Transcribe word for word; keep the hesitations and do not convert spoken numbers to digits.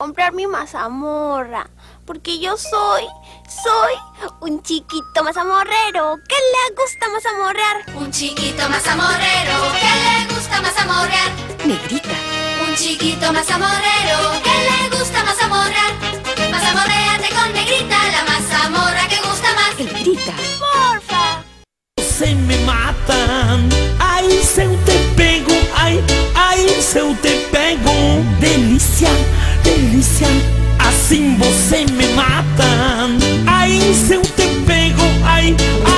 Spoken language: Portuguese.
comprar mi mazamorra. Porque yo soy, soy un chiquito mazamorrero que le gusta mazamorrear. Un chiquito mazamorrero que le gusta mazamorrear. Negrita. Un chiquito mazamorrero que le gusta mazamorrear. Mazamorréate con Negrita, la mazamorra que gusta más. Negrita. Porfa. Você me matan, ai se eu te pego, ai, ai se eu te pego. Delícia, delícia, assim você me mata. Ai se eu te pego, ai, ai.